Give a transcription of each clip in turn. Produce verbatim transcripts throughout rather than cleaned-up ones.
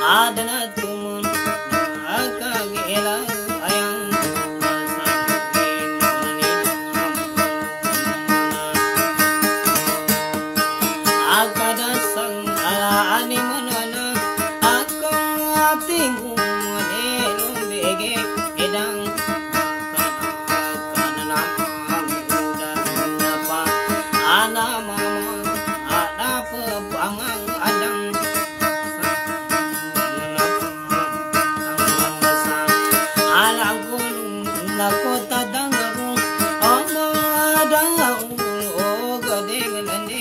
ada na tumun akagila ayang akadasang alaani manana akong ating umanelong bege edang kanana udan apa ana mama ada pepangang adang alang gulung lakota dangarung ama ada ulo gadeng nane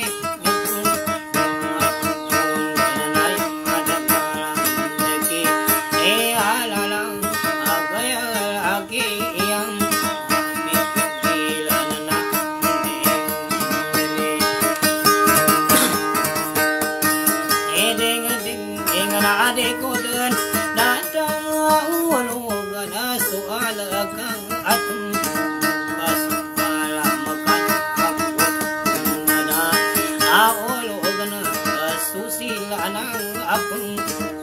ade ko dan datang ulo gana soal kang atum kasala makan aku ada ulo gana susila nang apung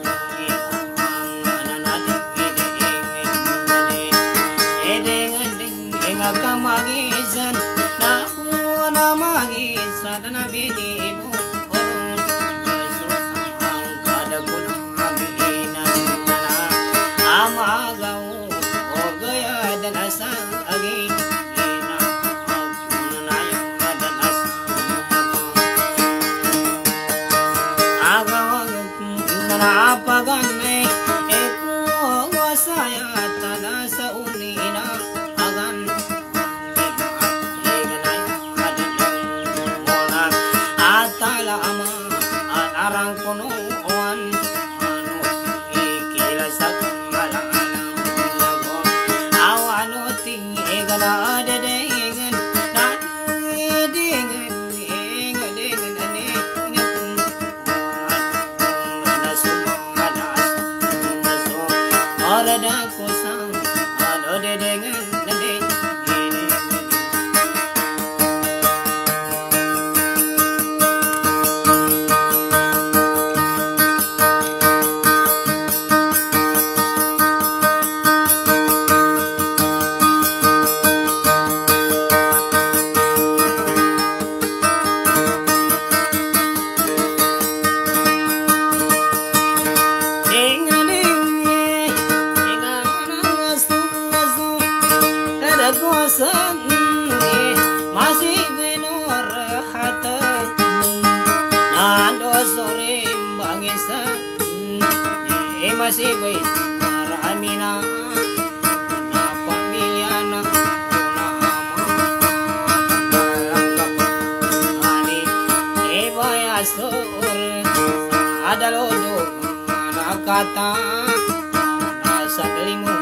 kamagisan na una magisan na binibo orong susang kada kunang magiinan na amagaw o gaya dan asang agi ina agpunayang dan asang agawag na apagane eko wasaya tana sa unina agan atala ama anarang kuno oan anu ikila sa malalang lago awano ting egala dedengan dan edengan engan dengan ane ngapun ana sumana naso orada kosang ano dedengan nade masih benor hata nando sore bangisa eh masih gue ramina na pamiliana una ani eh baya sore ada lodo nakata nasa telingo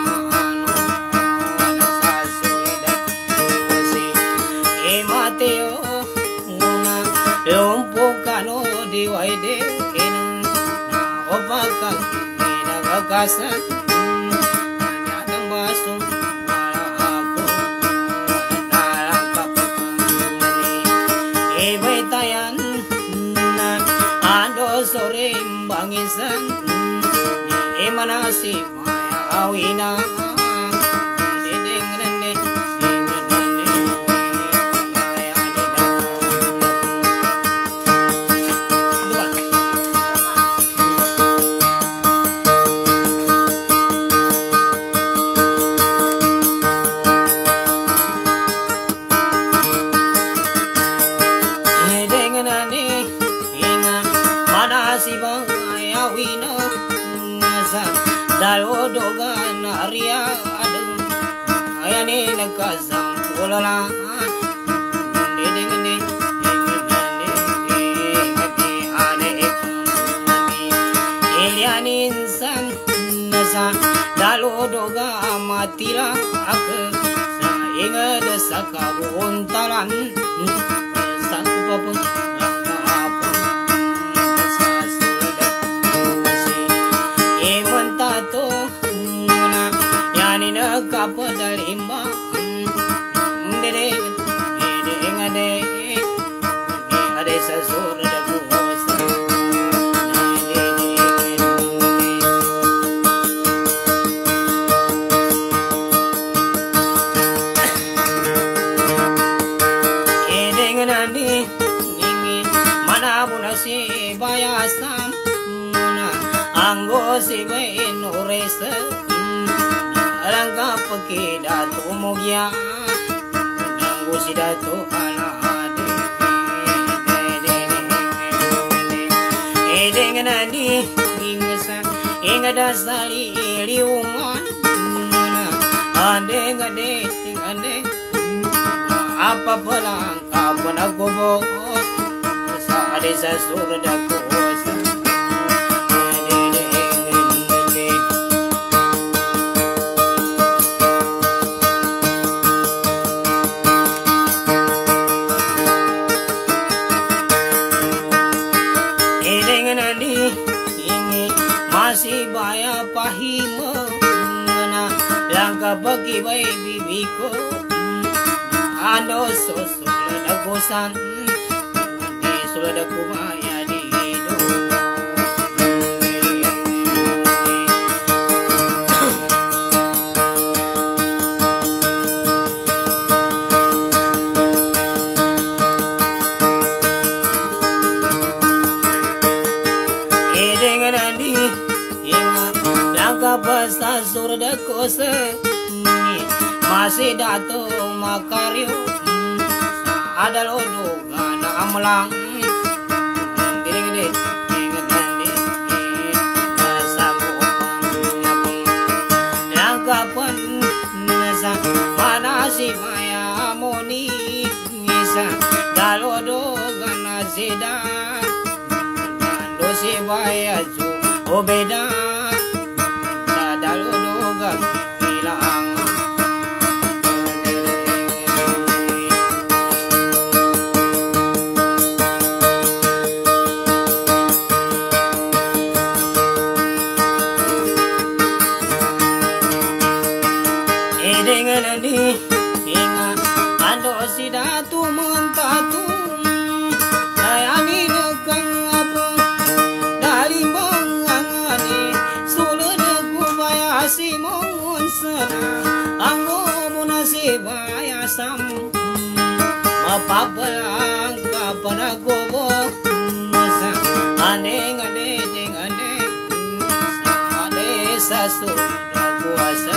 Mateo una lompokano diwaide enang opakang inagagasan hanya tambasong para ako nalang kapagmani iba'y tayan na ando sore bangisan imanasi maya awina dalodogan arya adeng ayane nagkasang kulala didingni Ilianin san nasa dalodoga amatira ak sa ingad sa kabuntalan sa kupapun tato na yani nagkapadalimba dede dede ngade ade sa sur da buhosa anggo si bain uresa langkah peki datu mugia anggo si datu ala ade dengan nadi ingasa ingada sali liungan ade ngade tingane apa pelang apa nak gobo sa ade sa surda kosa masih baya pahima langkah bagi bayi bibiko ando sosul dagosan di sudah kumaya di hidup dengan andi basta surda kosa masih dato makaryo ada lodo gana amlang ding ding ding ding langkapan nasa manasi maya moni nisa dalodo gana zeda dosi baya ju obeda dengan ni ingat ando sidatu mentatu sayani nekang apa dari bangangani sulu deku baya simon sana anggo munasi baya sam mapapalang kapana gobo masa ane ngane dengane ane sasu kuasa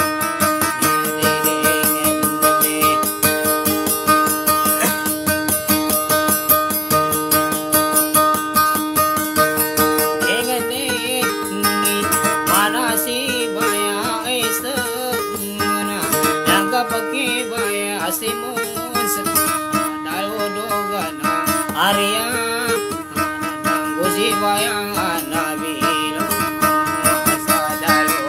Arya nanggusi bayang nabilo sadalo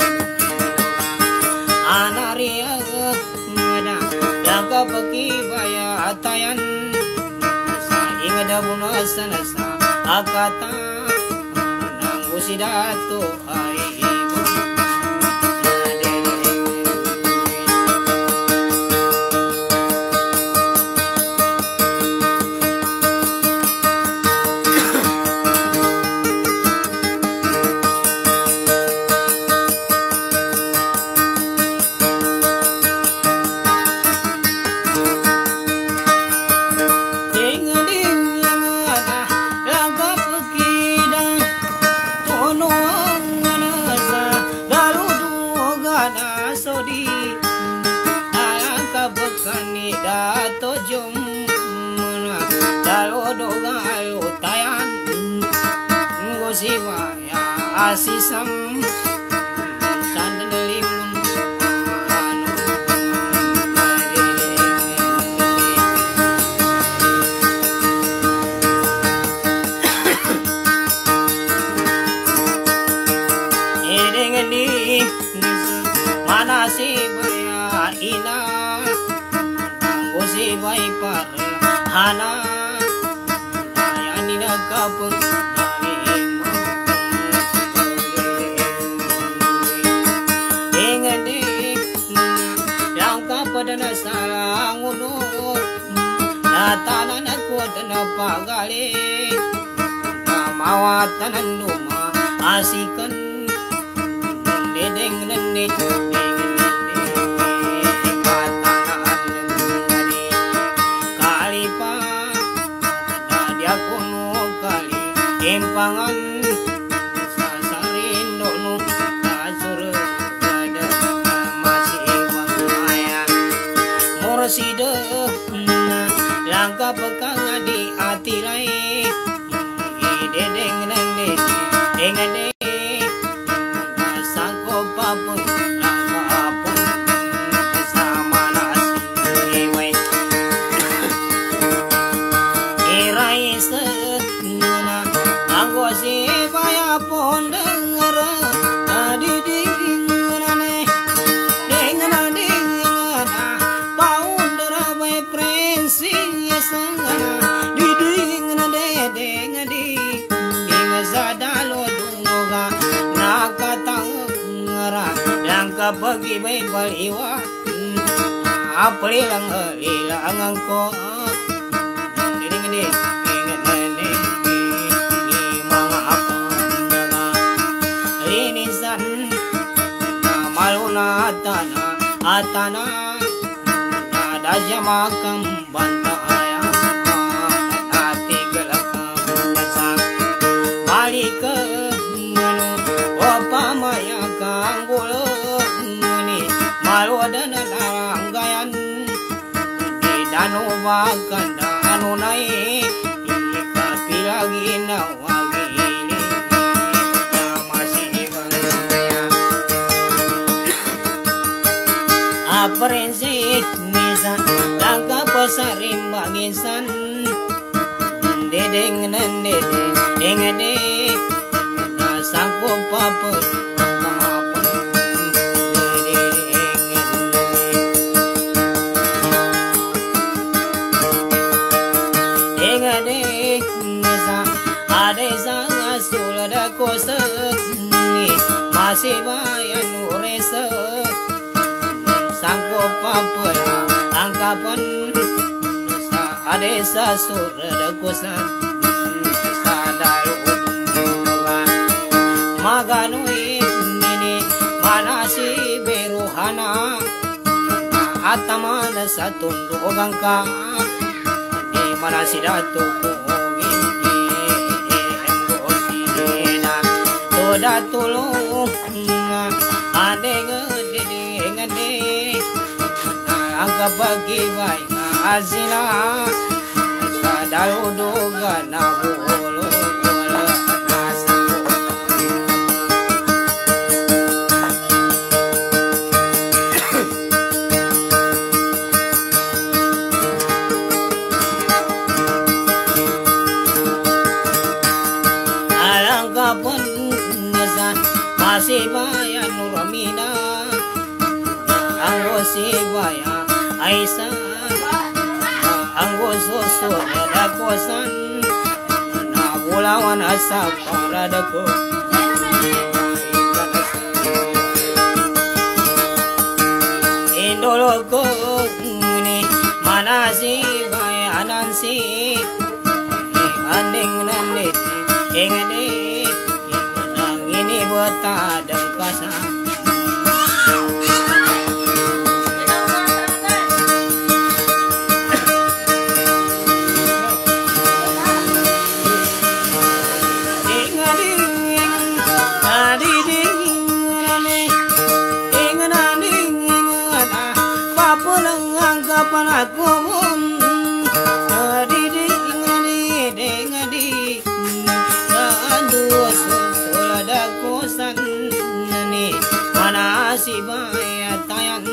anaria ngada jaga peki baya atayan sa ingada bunasana sa akata nanggusi datu ai asisam sandalimun anu dengan di mana si baya ina anggo si bai par hana ayani nakapung padana sarang uno natana naku dana pagale mawatan numa asikan dedeng nene kalipa dia kuno kali empangan sasari kapon denger adi dingenane dengan dengan paun derabai princess di dengan dengan di dengan sadalo dungoga nakatang ngara langka bagi bayi baliwa apli lang ilang ko dengan di Atana atana ada jamakam bantaya ati gelakam nasak balik nganu opa maya kanggulo ngani malu dana langgayan di danu wakanda anu nai kapilagi nawagi Prinsip nisan langka pasarim bangisan dedeng nende dengede nasangko papa dengede nisa ade sang asul ada kosa masih bayan uresa sangko papaya angkapan sa adesa surada kosan sadaru maganu ini manasi beruhana atamana satundu ogangka di manasi datu engosina toda tulung adeng ngade angka bagi bayi azina sadalu doga nabulu wala nasabu alangka pun nasa masih bayan nuramina anggo si baya Aisyah anggo susu ada kosan na bulawan asa para dako indolo ko ni manasi baya anansi aning nanit engene nang ini buat ada kasang aku ngadi ngadi ngadi sandu sulada kosan ni mana si baya tayan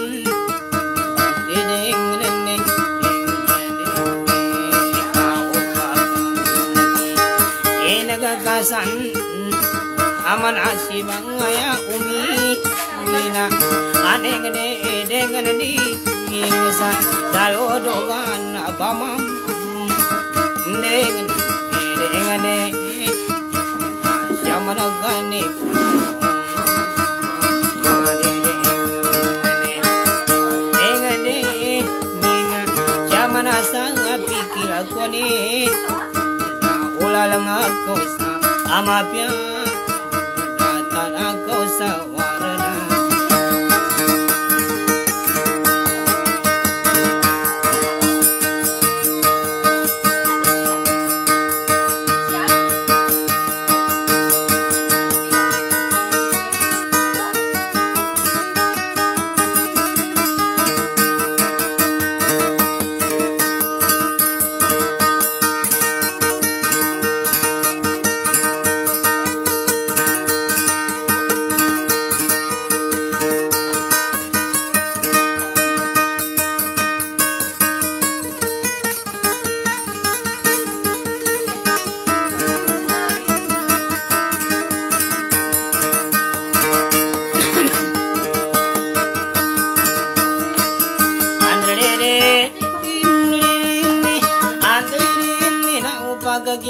ding ding enaga kasan aman asibang ya umi mina aneng de dengan di Insa dalo dogan abamam dengan dengan zaman agani dengan dengan zaman asang pikir aku ni ulalang aku sa amapya datan aku sa warna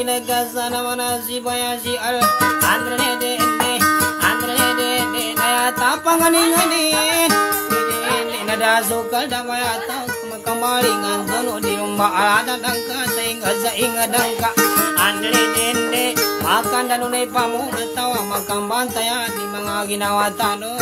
ginagasan mana si bayasi al andre de de andre de de daya tapanganin nada sukal damaya tau kemalingan dono di rumah alada dangka sehingga sehingga dangka andre de de makan dan unai pamu tawa makan bantaya di mga ginawa tano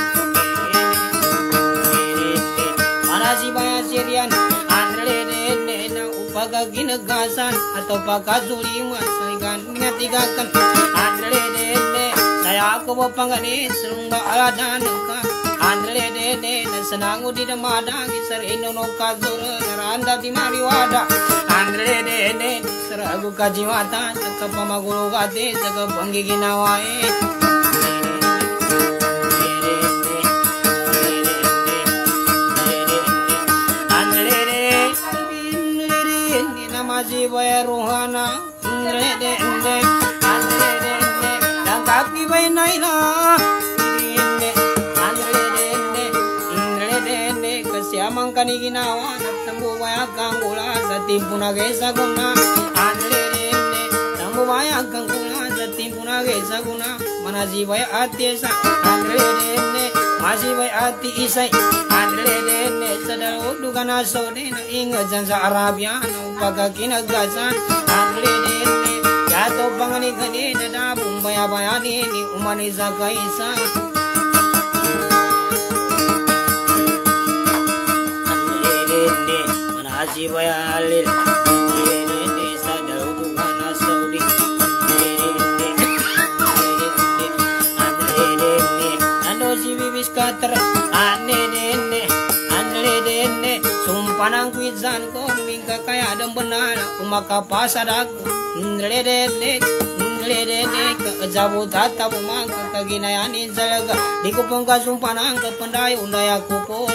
mana si bayasi rian andre de de na upaga ginagasan atau pagkasuliman sehingga ningatigakan andre de de saya aku bapangani serumba alada dangka andre de de na senangu di demada kisar inono kazura naranda di mariwada andre de de seragu kajiwata saka pamagulu kate saka panggi ginawae andre de de nama si baya rohana andre de de andre de de dan kaki bay naila siamang kani ginawa natambu bayakang kula sa timpuna gesa guna andre ne tambu bayakang kula sa timpuna gesa guna mana si bay ati sa andre ne masih bay ati isai andre ne sadar dugan aso de na ingat sa Arabia na upaga kinagasan andre ne yato pangani kani na bumbaya bayani ni umani sa kaisa Haji bayalil ini ini sadar hubungan Saudi ini ini ini ini ando si bibis kater ane ini ane ini sumpah nang kuizan ko mingka kaya ada benar umaka pasar aku ini ini ini ke jabu tata umaka kaginayani zalaga di kupong kasumpah nang ke pendai undaya kupon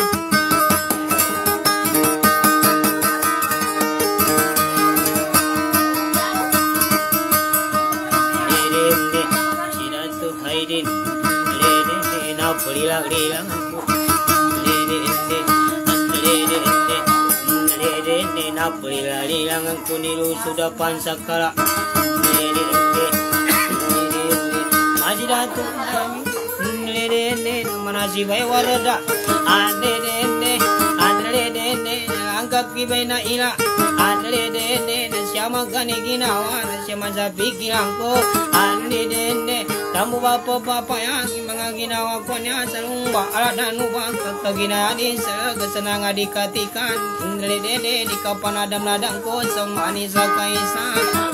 Haidin lede na pulilang lilang aku lede lede lede lede na pulilang lilang aku niru sudah pansakala lede lede masih datang kami lede lede mana si bayi warada ade lede ade lede angkat kibai na ila ade lede siapa kani ginawa siapa sapi kilangko ade lede tamu bapak bapak yang mga ginawa ko niya sa lumba ala na nubang kakaginani sa kesenangan dikatikan indre dede di kapan adam ladang ko sa manis sa kaisa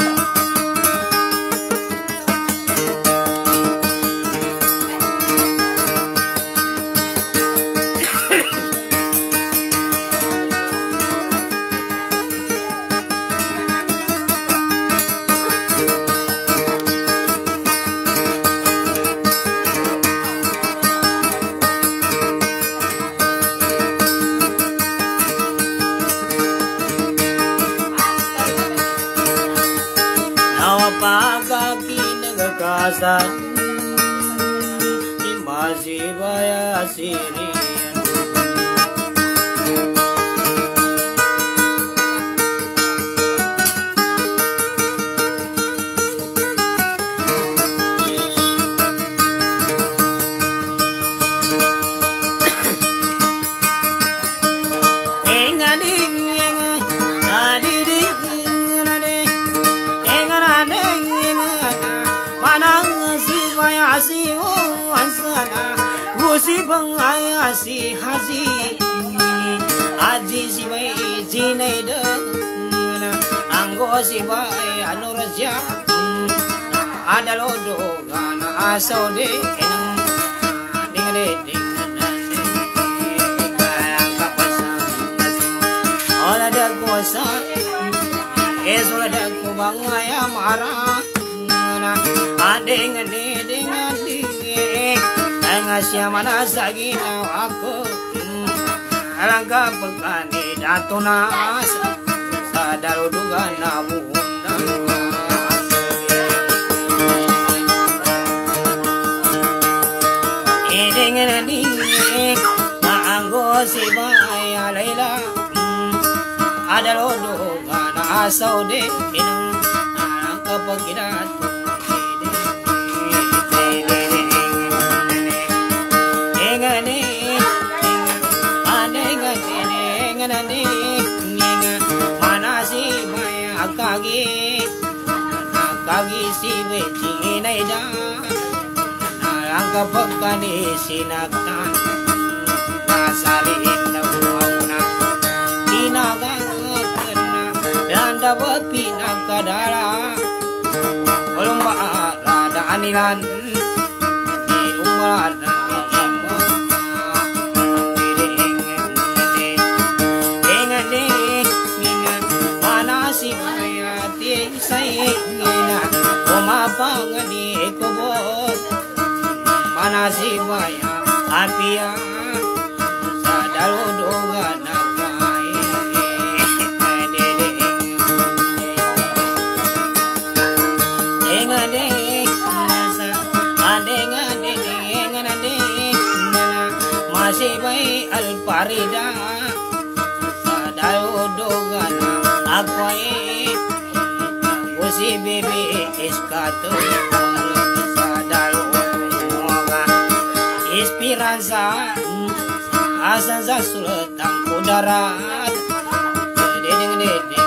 pagkakinagakasan di masih baya sirian si bangaya si haji haji si bai jinai de anggo si bai anu raja ada lodo gana asau de enang dengan de dengan ola de kuasa esola de ku bangaya marah ade ngene dengan de ngasya mana sagina aku alangkah pekani datunas sadar duga nabundang edengena ding maanggo si baya laila ada lodo kana asau de inang kapagirat engane anengane engane manasi maya akagi akagi siwe cinaida narangka pekani sinaktan nasalin dawana tinaga kena landa bepina kadara ulumba rada anilan di umar pangani ekobot manasi maya apia sadalo doga nakai engane nasa adengane engane masih bai alparida sadalo doga nakai si bebe eskato sadalo moga inspiransa asa za sultan kudarat dedeng dedeng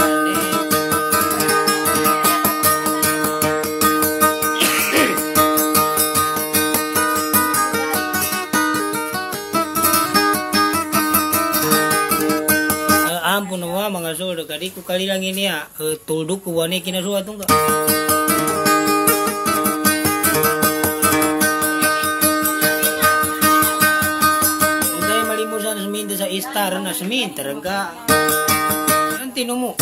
ampun wa mga solo kadi ku kali lang ini ya tulduk ku wani kina suatu enggak udah malimusan seminta sa istar na seminta enggak nanti numu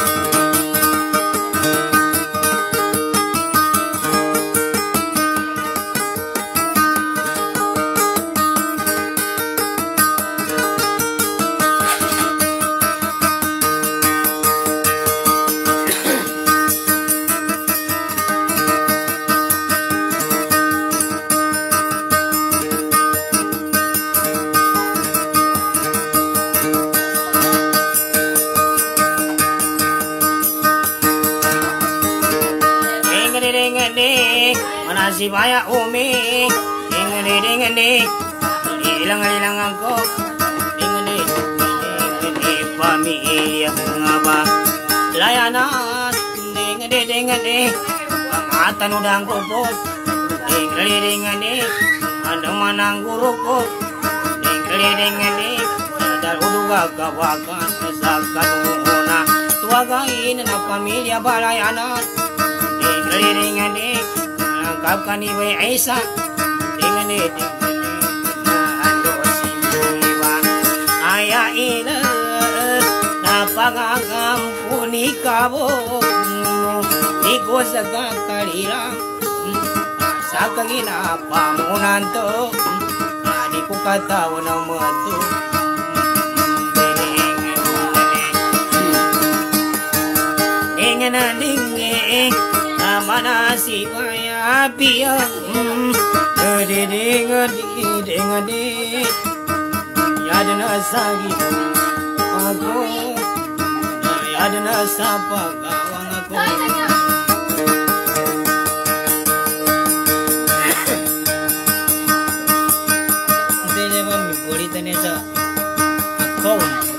manasi baya umi ingene ingene ilang ilang ako ingene ingene pami ngaba layanan ingene ingene angatan udang kupot ingene ingene andang manang guruko ingene ingene dal uduga kawakan sakat muna tuagain na pamilya balayanan ingene ingene kapkan iwe Aisyah dengan itu ando siwa ayah ina napagagam punikabo iko saga kalira sakagina pamunanto di ko kataw na mato ingena dingeng manasi maya piang dedeng dedeng dedeng yadna sagi aku yadna sapa gawang aku dene mami boli tane sa aku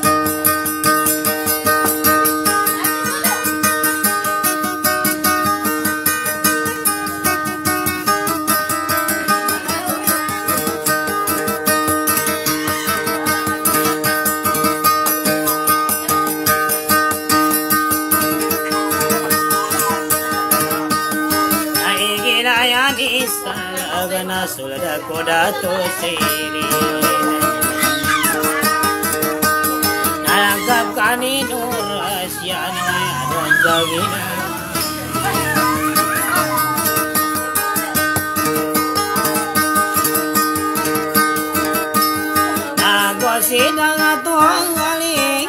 Salagana sulada kodato sini nalangkap kani nurasyan dan jagina nago sidang atuang galing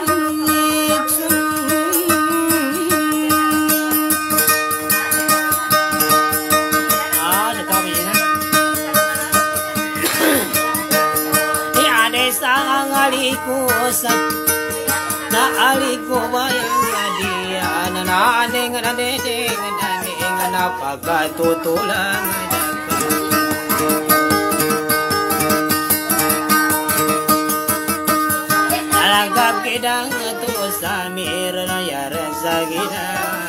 alikusa na aliko bayang dia na na deng na deng napagkatutulan alagap kidang tu samir na yaran sagina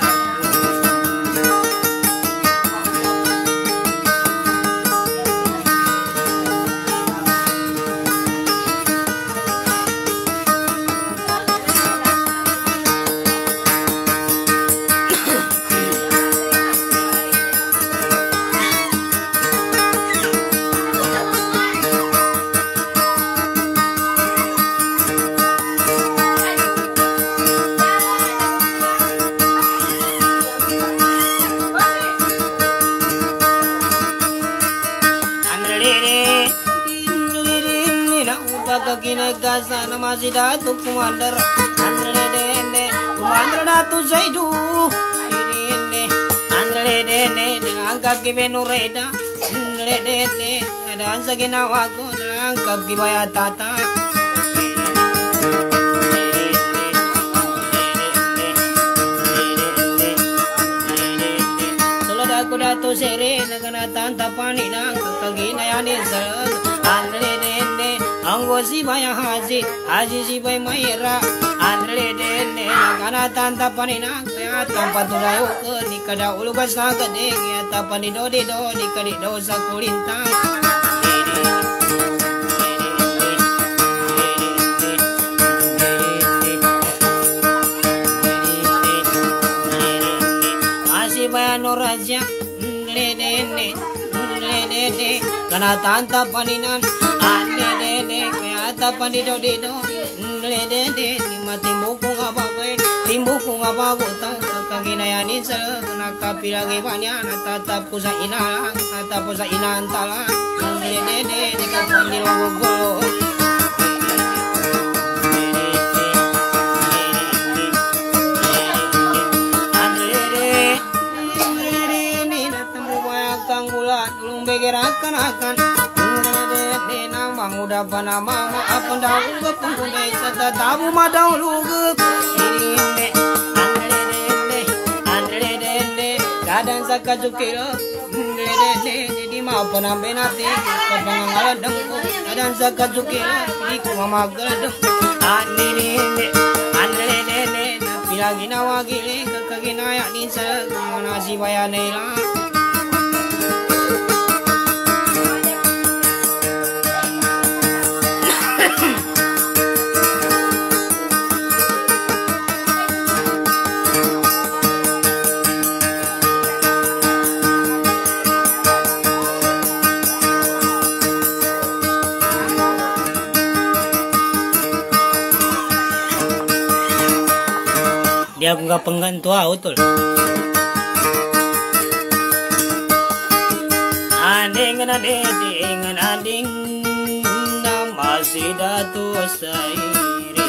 Kinagasa masih datu kumandar andre dene kumandar datu zaidu ini ini andre dene angkat kibenu reda andre dene ada ansagina waku angkat kibaya tata solada kudatu sere nagana tanta pani nang kagina yani sal andre dene anggo si baya haji haji si bay mayra andre dene nagana tanta panina kaya tampa tulayo ke nikada ulugas naga deng ya tapani do di do nikadi do sa kulintang masih baya noraja andre dene andre dene kana tanta paninan ande dene kaya tapani do di do ande dene mati muku ngabagai timbuku ngabago tang kaginayani sa nakapilagi banya natata pusa ina natata pusa ina antala ande dene nikapani logo begerakan akan de nang manguda bana mama apun daun ke pungkundai sata tabu madau lugu ini ne andre de andre de kadang sakajukira de de jadi ma panambe nate kapangalan dengku kadang sakajukira di mama gadeng ani ne andre de pilagi nawagi le kaginaya ni sa mana si bayanela dia nggak penggantu autul anding anding anding anding nama si datu sairi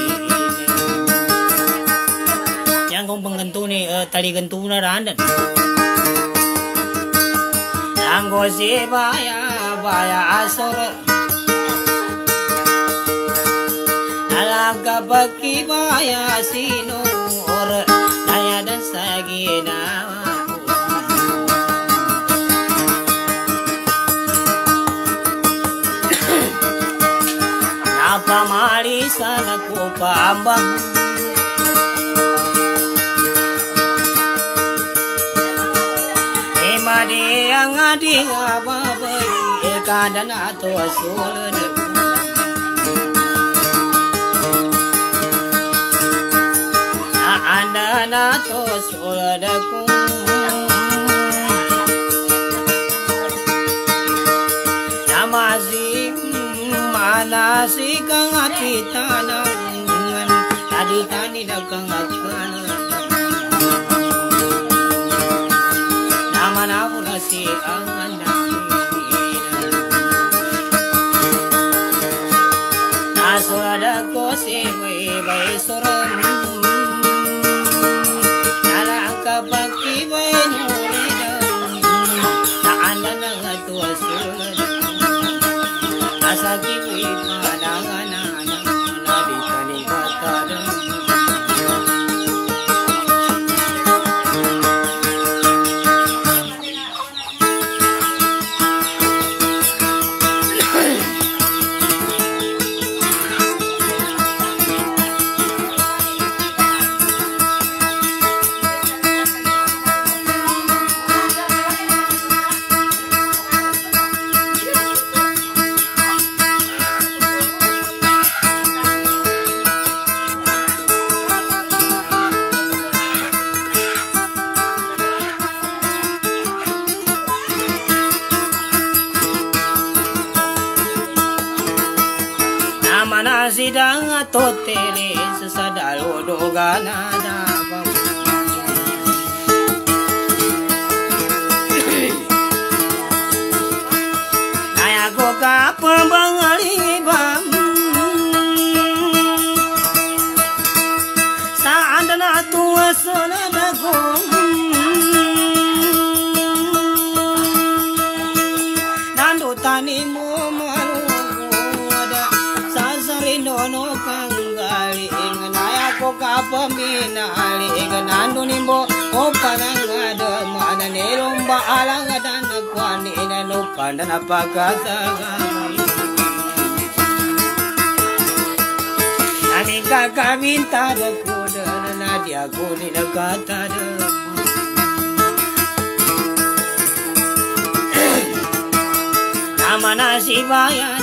yang kong penggantu nih uh, tali gantu na randan anggo si baya baya asor alaga baki baya sino naya dan sagina napa mari sana ku pambang ema dia ngadi ngababai ekadan atau asul anda na to soladaku namazi manasi kang atitanang tadi tani dagang atana nama namu nasi anda nasoladaku si bai bai soran baki benurida taanda nang tua sul asaki wi padangana nadi kani katada mana sidang atau tele sesadalo dogana dabang ayago ka pembangalibam saandana tua sonadago nando tani mo malu no kanggali nganaya ko kapaminali ganando nimbo o panangada mana neromba alangada nakwani nano kandana pagkasagali nani kakaminta da kuda nadia ko nilagata da namana sibaya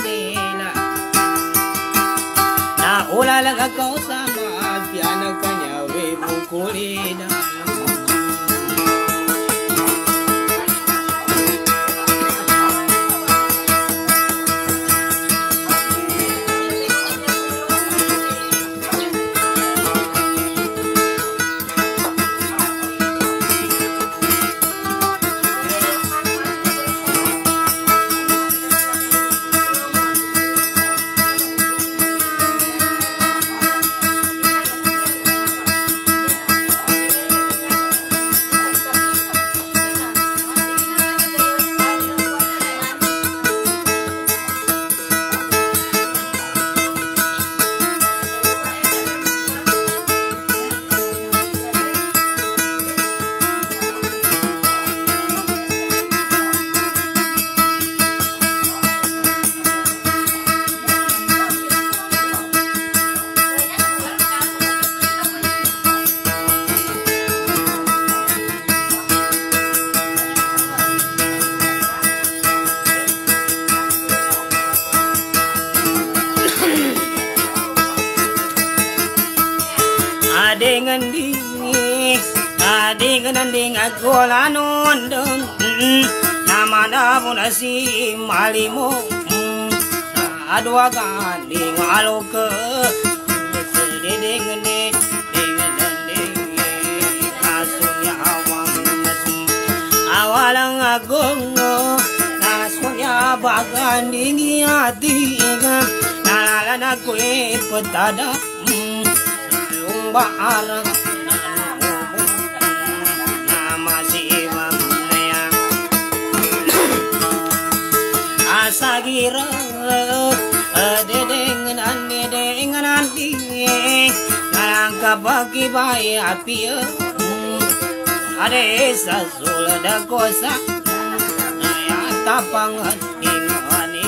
Ola laga kau sama piano kanya we bukulina dengan ding dengan ding aku lanon deng nama namun si malimu adua ganding aloke dengan ding dengan ding asunya awam awalang agung asunya baganding hati nalana kue petada Baarang nama si mamanya asagira dedengan dedengan nanti nangka bagi bayi api ada sasul ada kosa ya tapangan ingani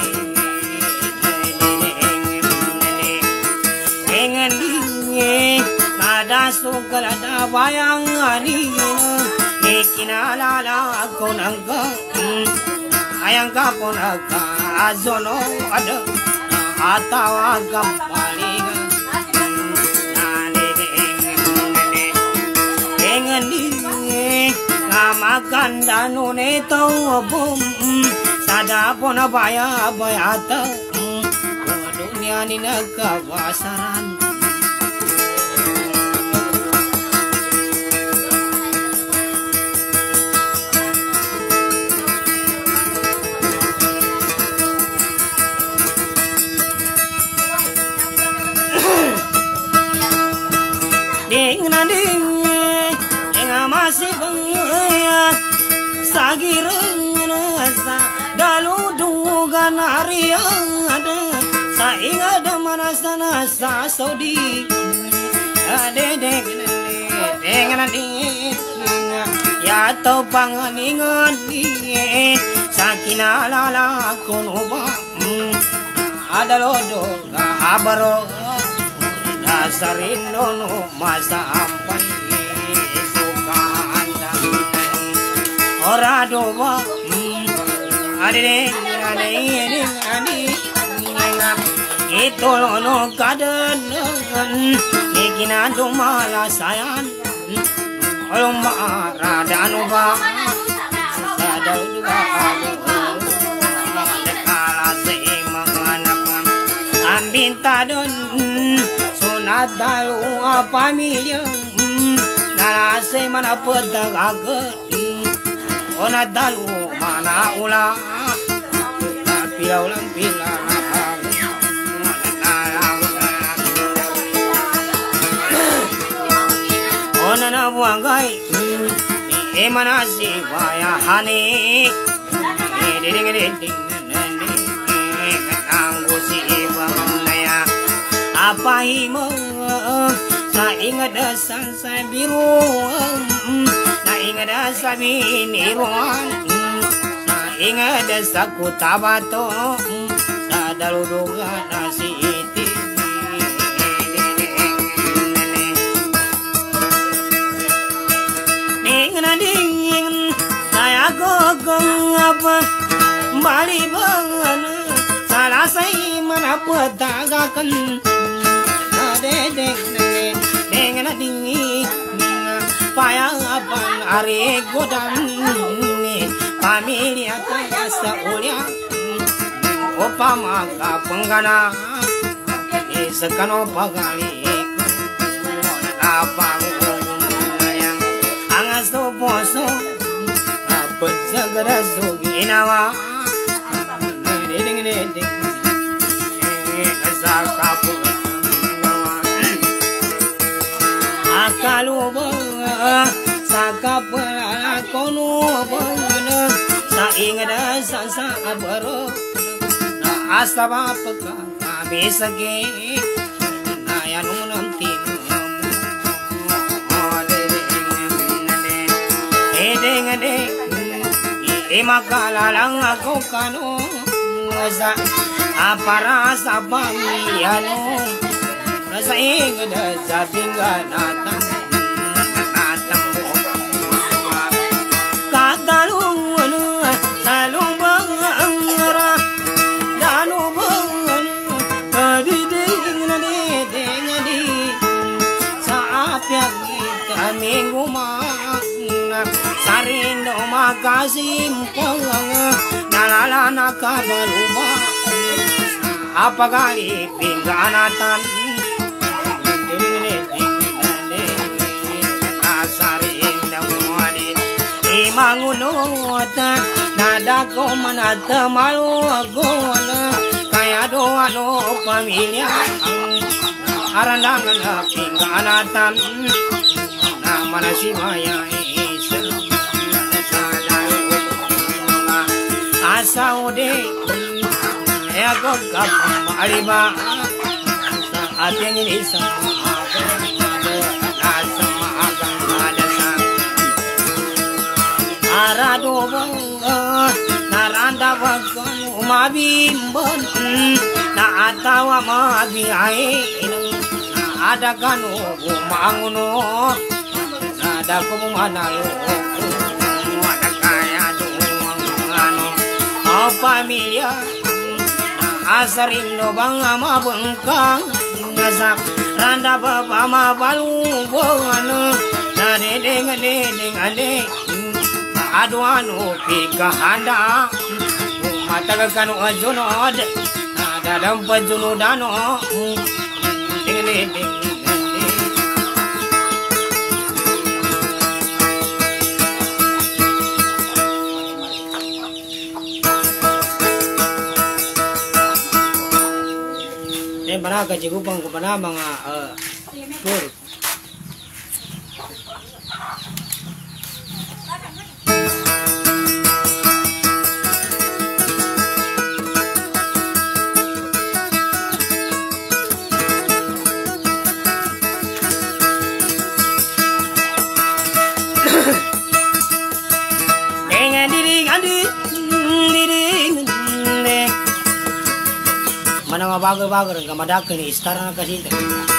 dengan dingin ada sukar ada bayang ani ikinalala ako nangka ayang kapon aka azono ada atawa kampaliga nane dengan ini ngamakan danu neto bom sada pona baya bayata dunia ni nakawasaran ding na ding ding masih banyak sagirang nasa dalu duga naria ada saing ada mana sana sa saudi ade ding ding na ding ya to panganingan ni sakina lala kunuba ada lodo habaro dasarin nono masa ampai suka anda ora doa ade ade ade ade itu lono kaden ikina domala sayan olomba radano ba sadau dua dekala se mangana ambi cinta don sunat dalu pamilya narase mana pedagakeun ona dalu mana ulah pilau lang pilau ona na buangay e mana si vaya hani ding ding ding anggo si ibangaya apa himo sa ingat dasan sa biru sa ingat dasa biniruan sa ingat dasa kutabato sa daluduga nasi iti ding na ding saya gogong apa bali bangan salah saya mana pedagakan ade deng deng deng na dingi payah apa are godam ni pamilya kaya sa ulia opa maka penggana sekano pagali apa yang angas to poso apa segera sugi nawa ding ding ding kasapu akalu ba sakapala kono ba sa ingada sa sa abaro na asaba paka besage na yanunam tin edeng edeng e makala lang ako kano sa apara sa pamilya sa ingada sa pinganatan natang katalong ano talong bangara dalong bangara kadiding na diding di sa apyag kami gumana sarino makasimpang nalala na kabaluma apagari pingganatan mangunot nada ko manata malu ako kaya doa no pamilya arandangan na pingganatan na manasibaya isa asa ude ako kapamaliba sa ating isa arado bangga naranda bagan umabimban na atawa mabiay na ada kanu umanguno ada ko manalo ada kaya doang ano o pamilya asarin no bang mabengkang nasap randa baba mabalubong ano na dedeng dedeng ade adu anu pikahanda matagakan ajunod dalam pajunudano ding ding ding ding mana kajigupang kupana mga tour mana mabagal-bagal ang kamadakan ni istar na kasi ito.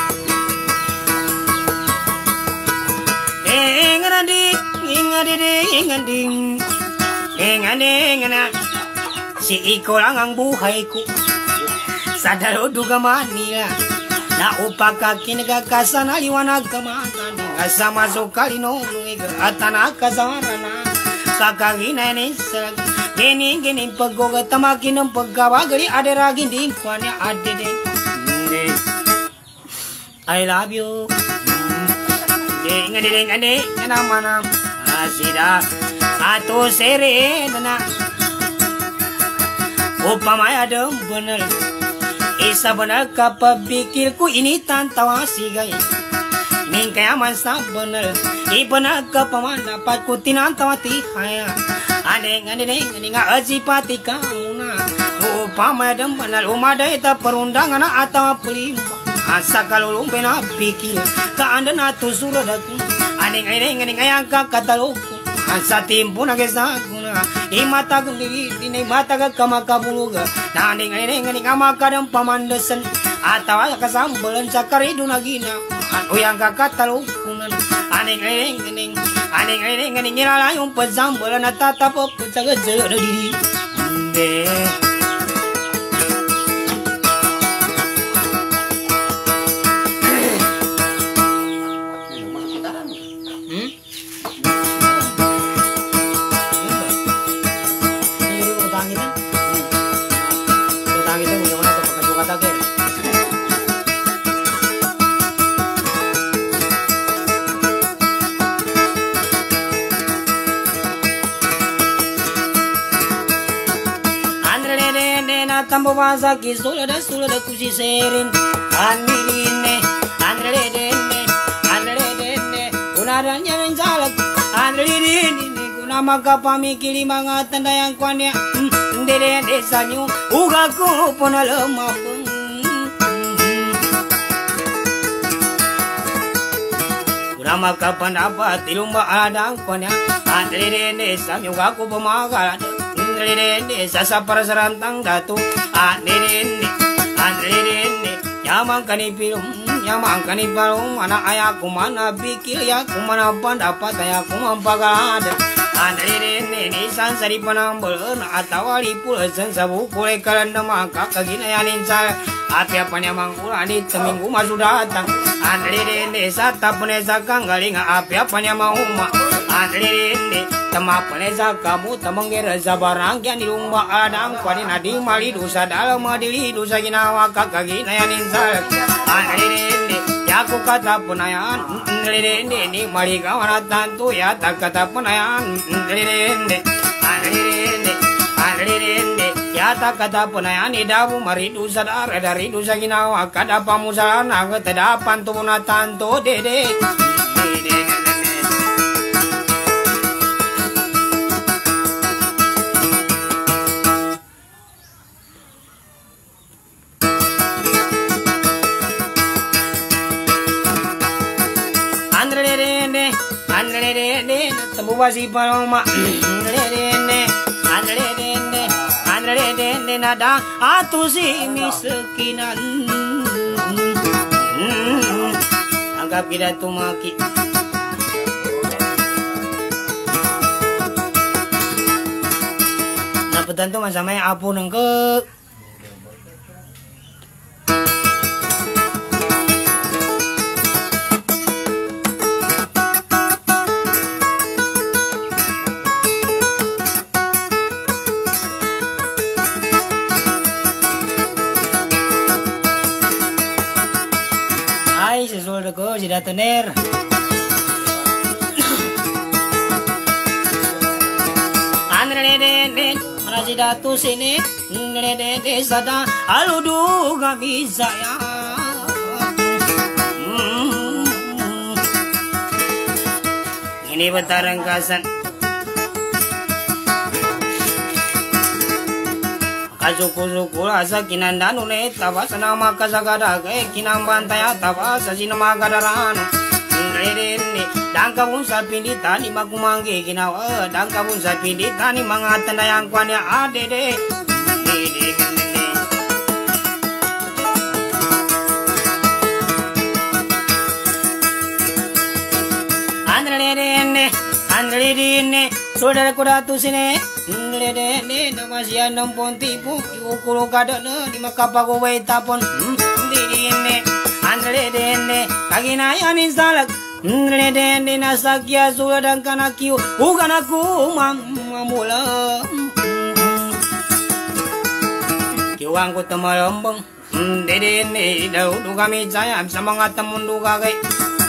Ingadi, ingadi, ingadi, ingadi, ingadi, si Iko lang ang buhay ko. Sa daluduga Manila, na upakakin kakasana liwanag kamatan, kasama sukali no, at tanakasara na, kakagina ni sarag. Gini gini paggoga tamakin ng pagkawagali aderagin din kwa niya adede I love you. Ding ding ding ding mana asida atau serena. Upamaya dem bener. Isa bener kapabikirku ini tantawa sigai. Mingkaya mansa bener. I bener kapaman dapatku tinantawa tihaya. Adeng adeng adeng ngaji pati kauna. Upamaya dem bener umada ita perundangan atau pelimba. Asa kalau lumpen pikir ka anda natu suradaku aning aning aning ayang ka kataloko asa timpo na gesaguna imata gundiri dini mata ka kamakabuluga na aning aning aning amakadang pamandasan atawa kasambalan sa karido na gina uyang ka katalokunan aning aning aning aning aning aning nilalayong pasambalan na tatapop sa gajala diri be tambo basa ki sola da sola da kusi serin anirine andredene andredene unaranya menjalak andredene kuna maka pamikili mga tandayang kwanya ndere desa nyu uga ko ponalama kuna maka pandapat ilumba adang kwanya andredene sa nyu uga ko pamagal Nirende sasa para sarantang datu anirende anirende yamang kanipilum yamang kanipalum anak ayaku mana bikil ya kumana pandapat ayaku mampagada anirende ni sansari panambol atawali pula sansabu kule kalanda maka kaginayanin sa api apa nyamang ulani seminggu masuk datang anirende sata penesa kanggaling api apa nyamang uma anirende Tama paneza kamu tamanggera zabarang yang di rumah adang kwani nadi mali dosa dalam madili dosa ginawa kakagi nayanin sal anirende yaku kata penayan anirende ni mali kawan tantu ya tak kata penayan anirende anirende anirende ya tak kata penayan idabu mari dosa dar dari dosa ginawa kada pamusalan aga tedapan tubuna tantu dede dede Basi paloma andrene andrene andrene nada atu si miskinan anggap kita tumaki napetan tu masama apu nengke ko sudah tener andrene mana sudah tu sini andrene sada aludu gak bisa ya ini bentar rengkasan Suku-suku asa kinandanu ne tabas nama kasagada ke kinambantaya tabas sinama gadaran rene dangka pun sapindi tani makumangge kinawa dangka pun sapindi tani mangatanda yang kwanya adede dede andrene andrene saudara kuda tu sini ndene namasya nampon tipu ukuro kada ne di makapago wai tapon ndene andrene kagina yani salak ndene nasakya sula dan kanakiu bukan aku mamula kiwang ku temalambang dede ne daru du kami saya bisa mengatemu du kagai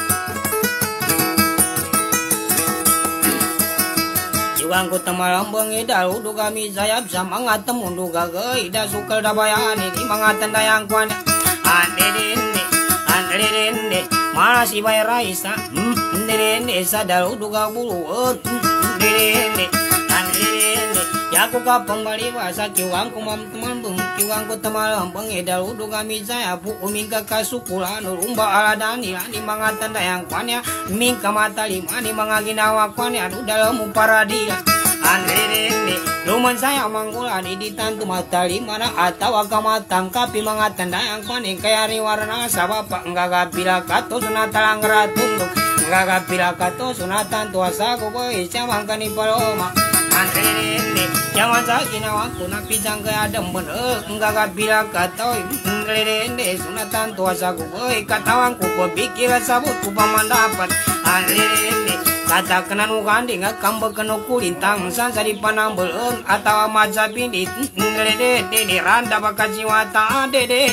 Iwang ku temalam bengi daru du kami saya bisa mengatemu du kagai da sukal da bayani di mangatan dayang kwan dede ne dede ne mana si bay raisa dede ne sa daru du ka bulu dede ne Yaku ka pembali bahasa kiwang ku mam teman bung kiwang ku temalam pengedal udu kami saya bu umingka kasukulan urumba aladani ani mangatan dayang kwania mingka mata lima ni mangaginawa kwania adu dalam paradia andrene luman saya manggula di ditantu mata lima na atawa kamatang kapi mangatan dayang kwania kaya ni warna sabapa enggak kapila kato sunatalang ratunduk enggak kapila kato sunatan tuasa ku boy camangkani paloma Andrene, jangan sakit nawaku nak pisang ke adem bener, enggak kabila katoi. Andrene, sunatan tuasa ku boy katawangku ku pikir sabut ku pamandapat. Andrene, kata kenan ukandi nggak kambe keno kulintang sansa di panang belum atau maca pindit. Andrene, dede randa bakasi wata dede.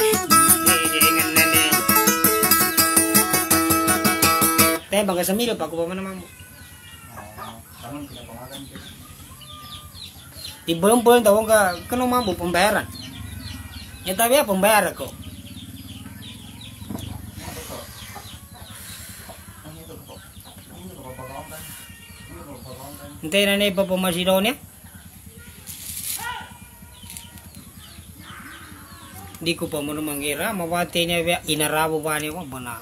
Teh bangga semil pak ku pamana mamu. Di belum-belum tahu nggak kena mampu pembayaran ya tapi ya pembayar kok nanti nane papa masih daun ya di kupa menu mengira mawatinya ya inarabu bani wah benar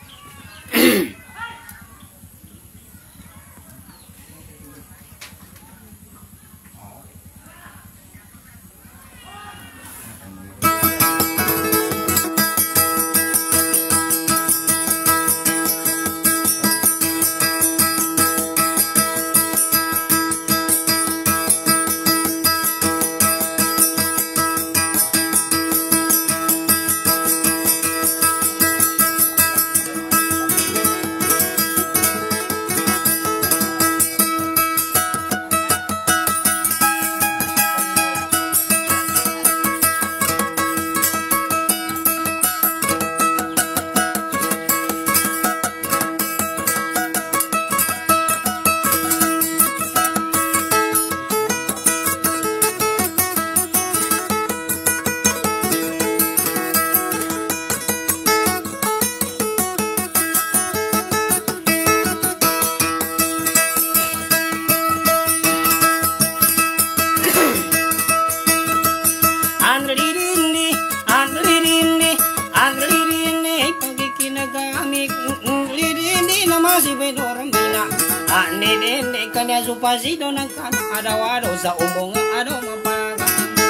supasi donakan ada wado sa umbong ada mapaga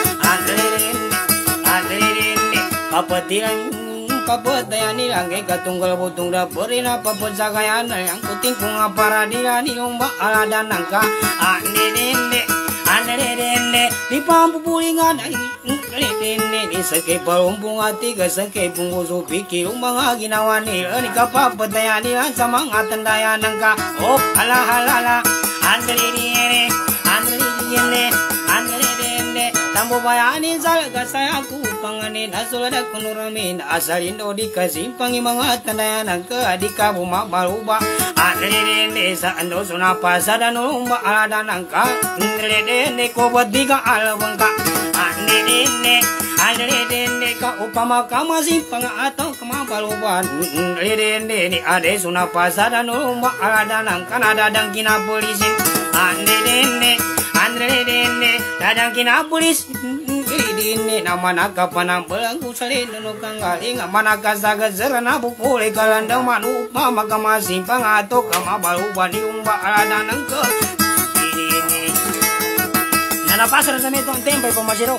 adrene adrene papatilan papatayani langge katunggal butung dapurina paput sagayan yang kuting kunga paradilani lomba ala danangka adrene adrene di pampu pulingan adrene di seke palumpung ati ke seke punggusu pikir umang ginawani ni kapapatayani sama ngatandaya nangka oh ala halala Andrene, Andrene, Andrene, tambo bayani salaga saya aku pangane nasulada kunuramin asalindo dikasih pangi mga tandayan ke adika buma baruba Andrene sa ando suna pasada numba ada nangka Andrene ko badiga alwangka Andrene Andrene ka upama kamasi panga atau kama baruba Andrene ni ade suna pasada numba ada nangka ada dangkina polisi Andrene Andrene dadang kina polis dine nama naga panang belangku salin no kanggaling manaka saga zerana bukule kalanda manu mama kama simpang atau kama baru bani umba ada nangke dine nana pasar sa metong tempo pamasiro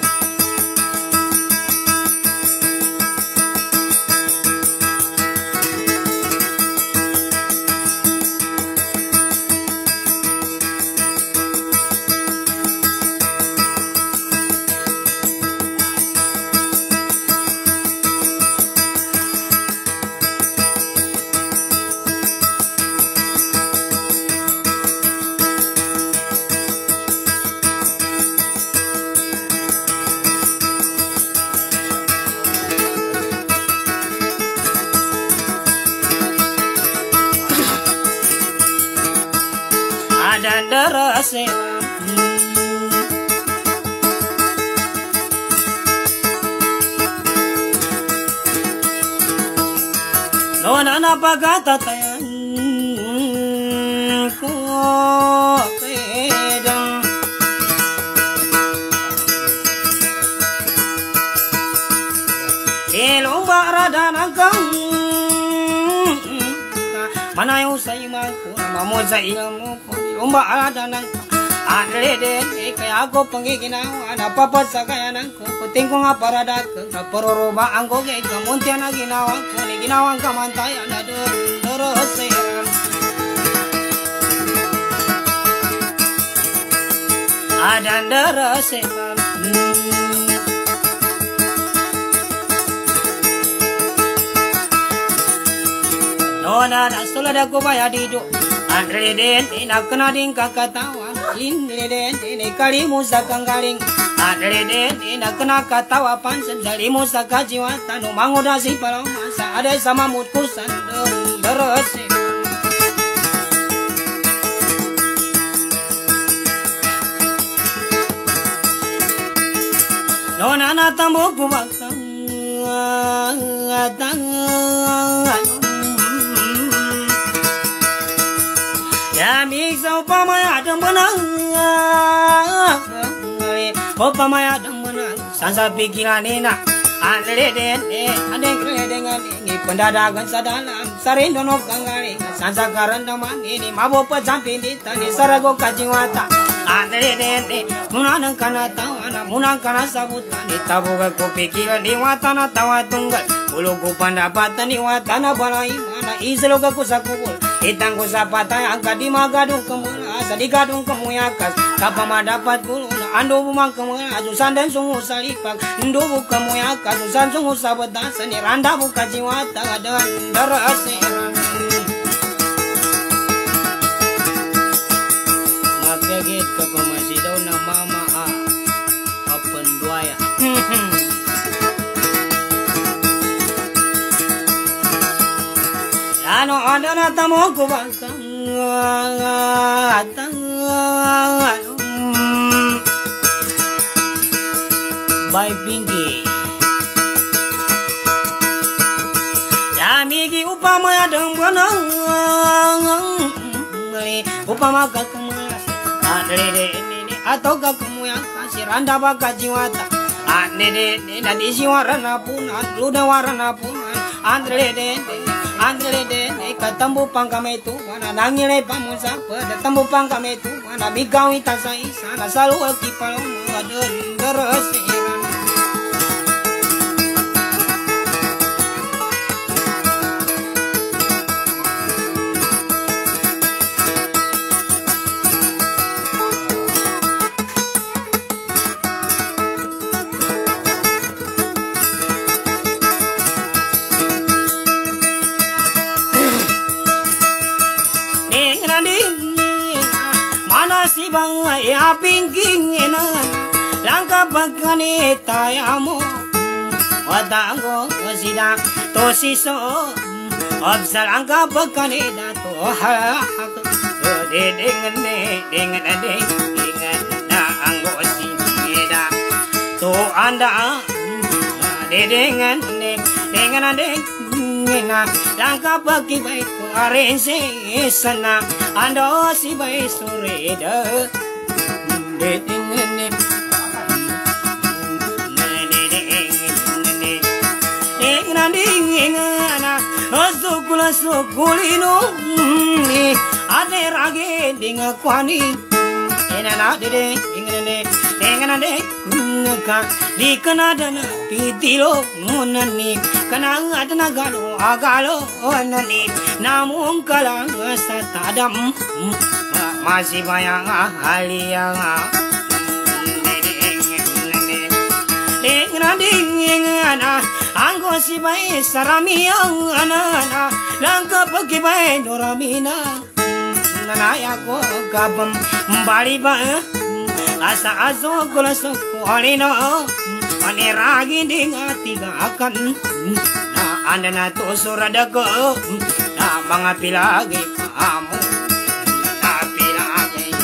ada derase nona napa kata tayang ko pedang elomba rada nangkang mana yung sa imangko mamo sa ilmo ko lomba rada nangkang andre de kaya ako pangiginawa napapat sa kayanan ko kuting ko nga parada ko kaparoroba ang ko kay kamuntian na ginawa ko ni ginawang kamantayan na doon doroseran adan doroseran nona nasulad ako baya dito andre den inakna ding kakatawan linde den inikalimu sa kanggaling andre den inakna katawa pansan salimu sa kajiwatan umangoda si palomasa ada sama mutkusan derose nona natambo kubakang atangan Yamik sa upamaya dang menang, upamaya dang menang. Sansa pikiran ina, andre dene, ande kredengan ini pendadagan sa dalam, sarindono kangari. Sansa karandaman ini mabo pajampi di tani sarago kajiwata. Andre dene, munang kana tawana, munang kana sabutan. Itabuga ko pikiran di watana tawa tunggal. Ulu ko pandapatan di watana balai mana isloga ko sa kubul. Itang ko sa patay ang kadimagadong kemulas sa digadong kemuyakas kapama dapat gulo na ando bumang kemulas susan dan sungu sa lipak ando bu kemuyakas susan sungu sa batasan ni randa bu kajiwata dan daraseran mapegit ka pamasidaw na mama a open duaya ano ada na tamo ko bangkang atang by Pinky yamigi upama dang banang upama ka kemas adre de ni atau ka kemuyang kasih randa baka jiwata ane de ni nadi siwarana punan luda warana punan andre de Andre de katambu pangkame tu mana nangile pamusa pada tambu pangkame tu mana bigaw ita sa isa na salu aki palong adon deresiran si bang ya pingking ena langka bagane tayamo wadango sida to siso obsal angka bagane dato ha de dengan ne dengan ade dengan na anggo sida to anda de dengan ne dengan ade ngena langka bagi baik arense sana ando si baik sore de de ngene ngena ngena asukula sukulino ade rage dinga kwani enana de ngene ngena de ka di kanadana pitilo munani kana adana galo agalo onani namun kalang sa tadam masih bayang aliang dingna dingna anggo si bay saramiang anana langka pagi bay doramina nanaya ko kabam bali ba asa aso kulas kualino ane ragi dinga tiga akan na anda na to surada ko na mga pilagi kamu na pilagi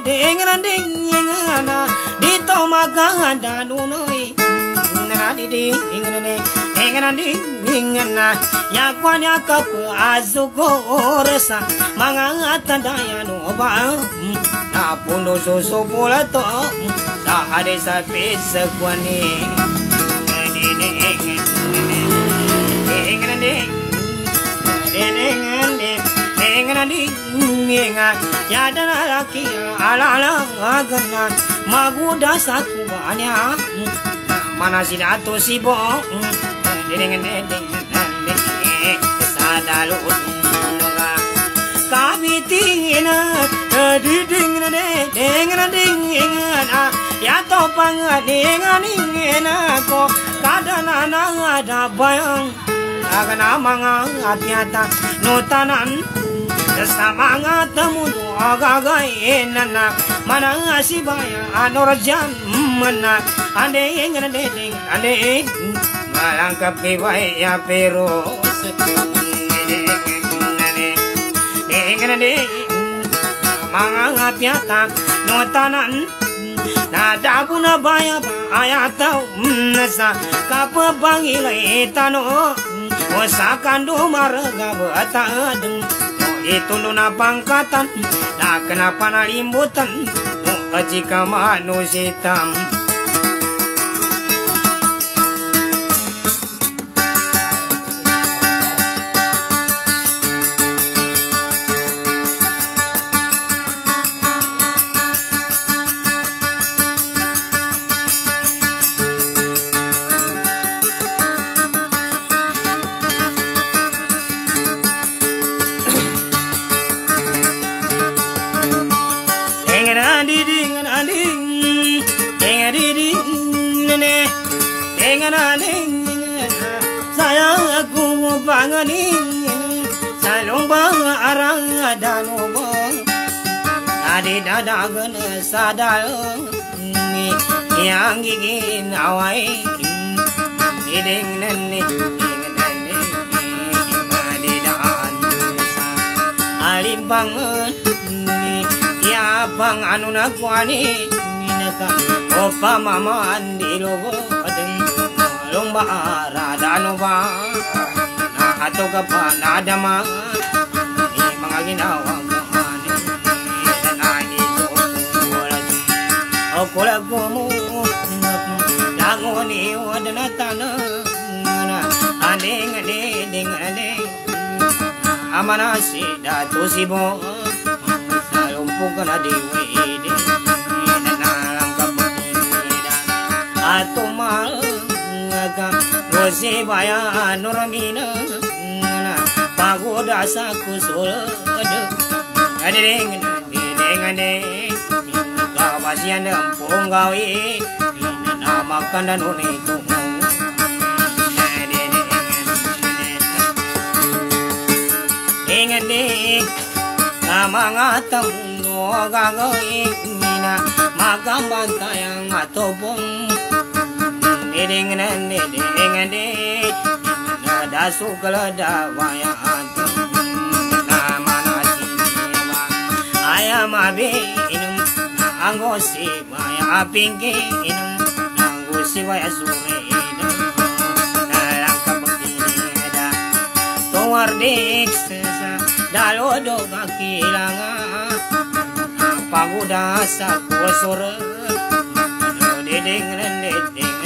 ding ding ngana dito maganda nunoy ngana ding ding ngana ding ngana ya kwanya kap azuko oresa mga tandaya no ba na puno suso pula to sa ade sa pesa kwani ding ding ya dan laki ala ala agana maguda satu banyak mana si datu si bo ding ding ding sadalu nuga kabitina ding ding ding ding ya topang ding ding ko kadana na ada bayang agana manga atiata notanan sama temu agaga enana mana asibaya anorjan mana ande ngene ding ande malang kape bae ya pero ngene ding manga atiata notanan nada puna baya ayata nasa kapabangila etano osakandu marga batadeng itu nuna pangkatan na kenapa nalimbutan jika manusitam sayang aku panganing salong bang arang adano bang adi dadagan sadal yang gigin awai iding nene adi daan alimbang ya bang anu nakwani opa mama andi logo adeng lomba rada nova na ato ka pa nada ma ni mga ginawa ko ani na ito wala o kola ko mo dangoni wada na tana na aning aning aning amana si dato si bo sa lumpo ka na diwi ato mal Rose baya nuramina pagoda sa kusul adeng deng deng kawasian empung gawe nama kanda nune tu deng deng nama ngatam no gagawe mina magam bantayang atopong ding ding ding ding nada sukala dawaya antum namana siwa ayam abe inum anggosi maya pinke inum anggosi waya sure inum nalang kabakida towar diksa dalodo kakilanga pagoda sa kusur ding ding ding